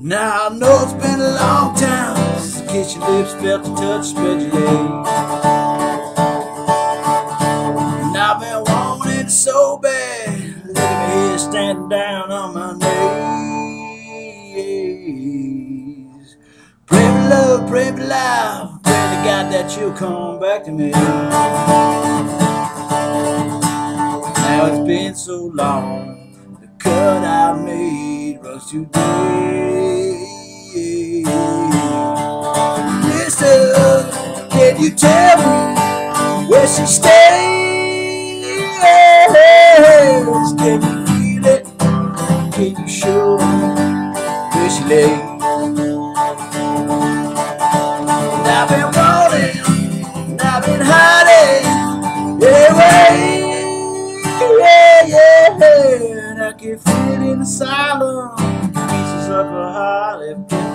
Now I know it's been a long time since I kissed your lips, felt the touch, spread your legs. And I've been wanting it so bad. Look at me here standing down on my knees. Pray for love, pray for loud, pray to God that you'll come back to me. Now it's been so long, the cut I made runs today. Mister, can you tell me where she stays? Can you feel it? Can you show me where she lays? And I've been wanting, and I've been hiding anyway. And I can feel it in the silence, pieces of her heart have been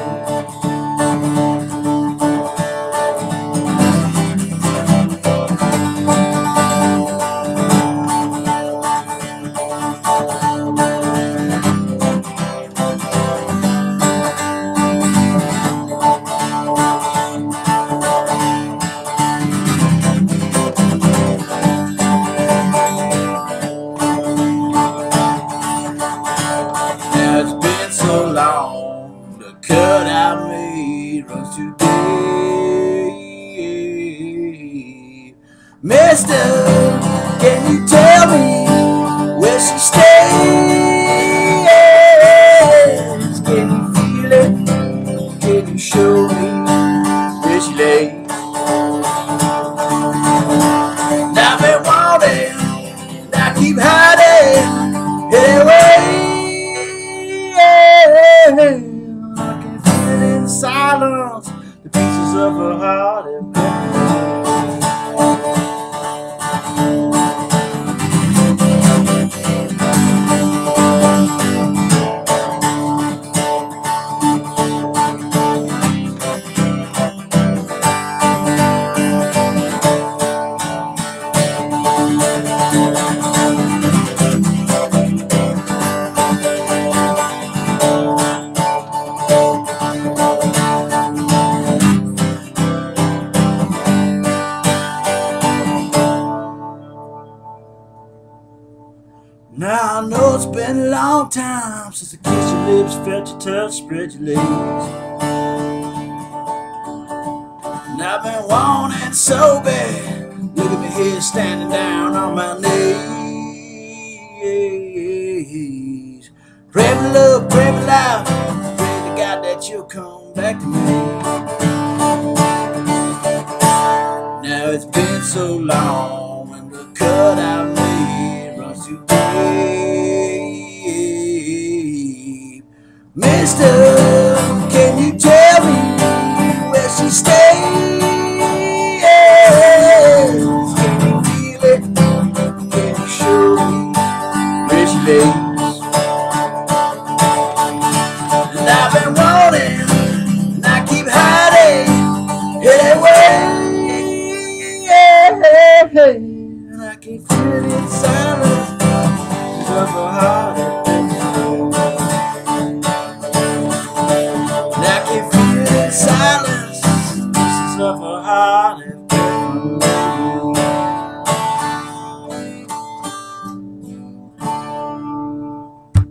so long, the cut I made runs today. Mister, can you tell me where she stays? Can you feel it? Can you show me where she lays? And I've been wanting, and I keep hiding anyway. I can feel it in silence, the pieces of her heart have been. Now I know it's been a long time since I kissed your lips, felt your touch, spread your legs. And I've been wanting so bad. Look at me here standing down on my knees. Pray for love, pray for loud, pray to God that you'll come back to me. Now it's been so long, and the cut I made runs too deep. Mister, can you tell me where she stays? Can you feel it? Can you show me where she lays? And I've been wanting, and I keep hiding anyway. And I can feel it in silence, 'cause of her heart.